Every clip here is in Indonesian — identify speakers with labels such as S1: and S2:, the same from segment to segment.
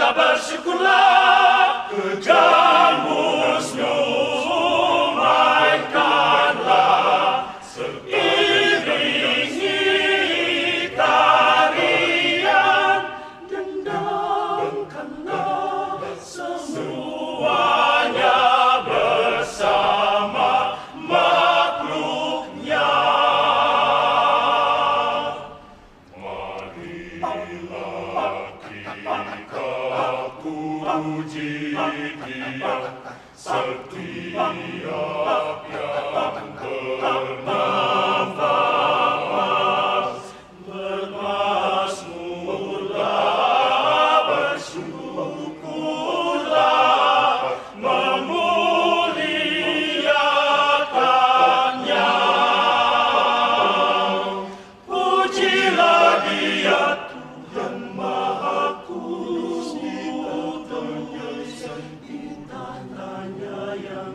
S1: bersyukurlah, dan musnumaikanlah, seiringi tarian, dendangkanlah semuanya bersama makhluknya. Marilah kita puji Dia, setiap yang bernafas. Bermazmurlah, bersyukurlah, memuliakannya. Pujilah Dia, Tuhan Maha Kudus, di tanahnya yang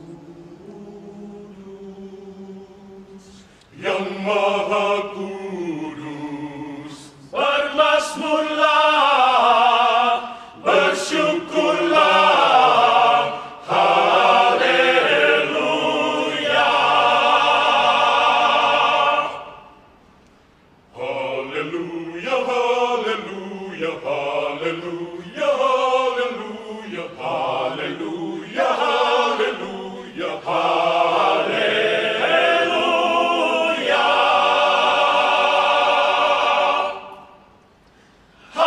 S1: kudus. Yang Maha Kudus, bermazmurlah, bersyukurlah, haleluya. Haleluya, haleluya, haleluya, haleluya, haleluya, haleluya, haleluya.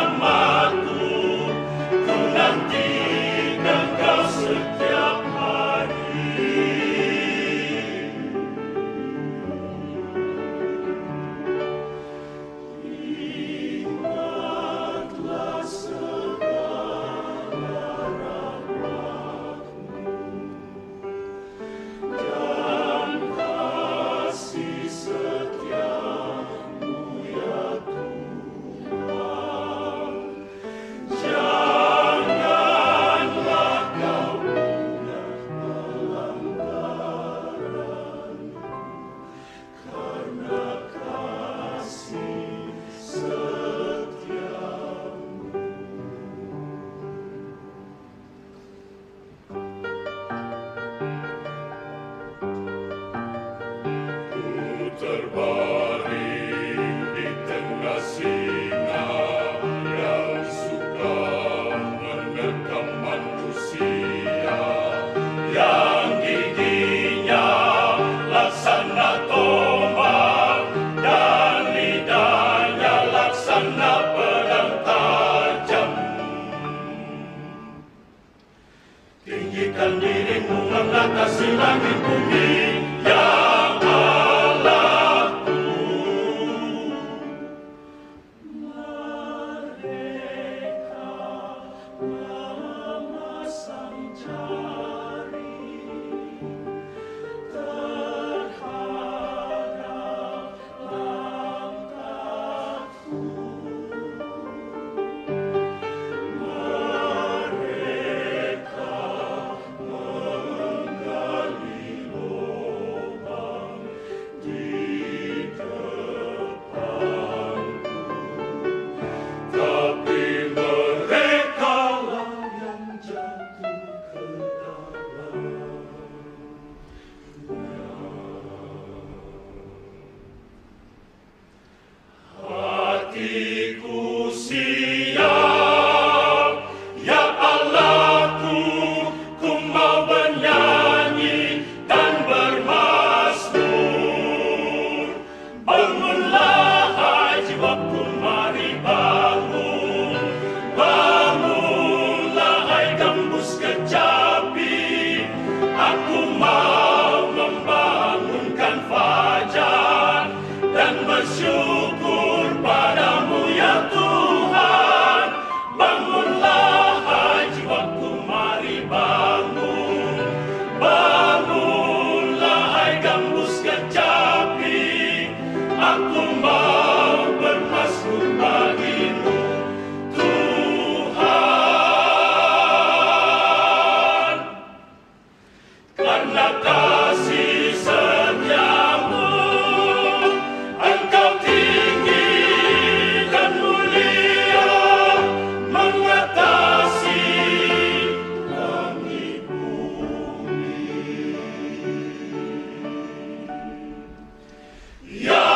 S1: selamatku, ku nantikan kau setiap hari. Ingatlah segala rahmat-Mu dan kasih setia-Mu ya Tuhan. Janganlah kau ingat pelanggaran-Mu, karena kasih setia-Mu. Ku terbaring di tengah singa yang suka menerkam manusia, yang giginya laksana tombak dan lidahnya laksana pedang tajam. Tinggikan dirimu mengatasi langit bumi, ya Allahku. Mereka memasang jaring terhadap langkahku. Mereka menggali lubang di depanku, tapi mereka lah yang jatuh ke dalamnya. Hatiku siap, ya Allahku, ku mau bernyanyi dan bermazmur. Bangunlah hai jiwaku, mari bangun. Bangunlah hai gembus kecapi, aku mau membangunkan fajar dan bersyukur padamu ya Tuhan. Bangunlah hai jiwaku, mari bangun. Bangunlah hai gembus kecapi, aku mau bermazmur bagimu Tuhan. Karena kasih setiamu, Engkau tinggi dan mulia, mengatasi langit bumi. Ya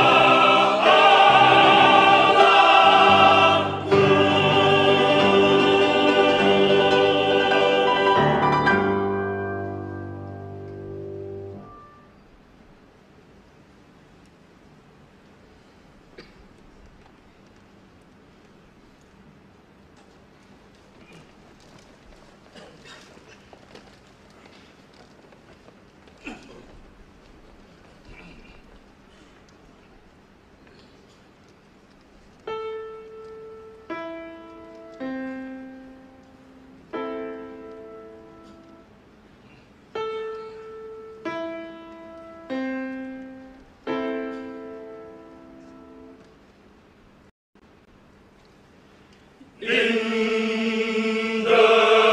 S1: in the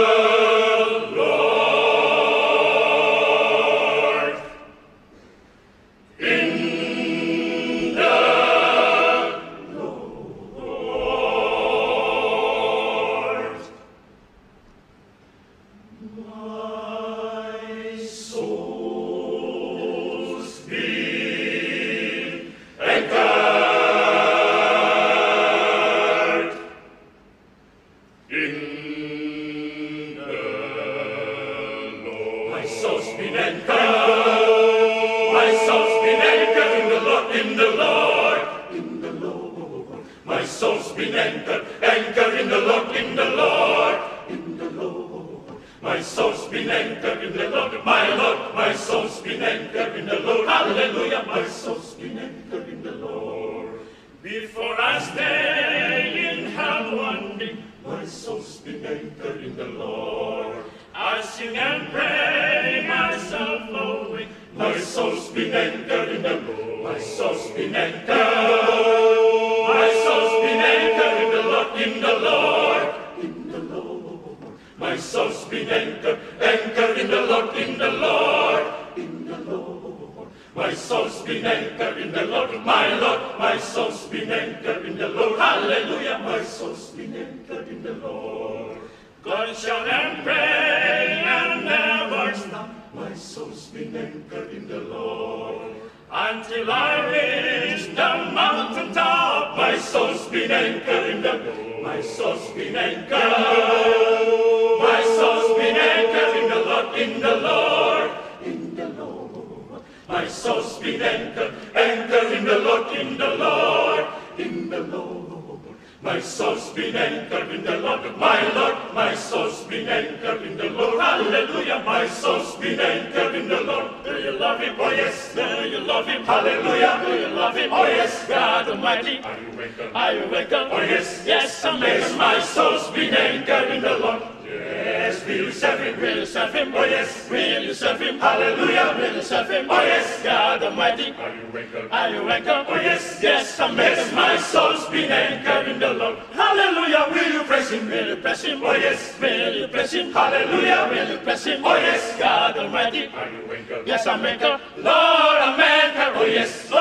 S1: Lord, in the Lord, my soul's be anchored in the Lord. My soul's been anchored. My soul's been anchored in the Lord, in the Lord, in the Lord. My soul's been anchored. Hallelujah, my soul's been anchored in the Lord. Before I stay in hell one day, my soul's been anchored in the Lord. I sing and pray myself away. My soul's been anchored in the Lord. My soul's been anchored. My soul's been anchored in the Lord, in the Lord, in the Lord. My soul's been anchored, anchored in the Lord, in the Lord, in the Lord. My soul's been anchored in the Lord, my Lord. My soul's been anchored in the Lord. Hallelujah, my soul's been anchored in the Lord. God shout and pray and never stop. My soul's been anchored in the Lord. Until I reach the mountain top, my soul's been anchored in the Lord. My soul's been anchored. My soul's been anchored in the Lord, in the Lord, in the Lord. My soul's been anchored, anchored in the Lord, in the Lord, in the Lord. My soul's been anchored in the Lord, my Lord. My soul's been anchored in the Lord. Hallelujah, my soul's been anchored in the Lord. Do you love him? Oh yes. Do you love him? Hallelujah. Do you love him? Oh yes. God Almighty. Are you anchored? Are you anchored? Oh yes. Yes, I'm anchored. My soul's been anchored in the Lord. Yes, will you serve him? Will you serve him? Oh yes. Will you serve him? Hallelujah. Will you serve him? Oh yes. God Almighty. Are you anchored? Are you anchored? Oh yes. Yes, I'm anchored. My soul's been anchored in the Lord. Hallelujah. Will you praise him? Will you praise him? Oh yes. Will you praise him? Hallelujah. Will you praise him? Oh yes. God Almighty. Are you anchored? Yes, I'm anchored. Lord, I'm anchored. Oh yes. Lord,